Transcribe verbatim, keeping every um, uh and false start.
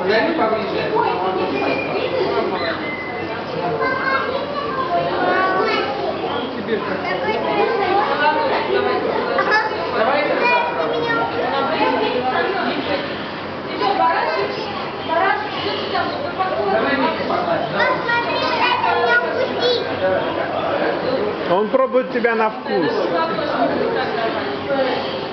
Подойди поближе. Теперь как? Давай это завтра. Давай Митя погладь. Он пробует тебя на вкус.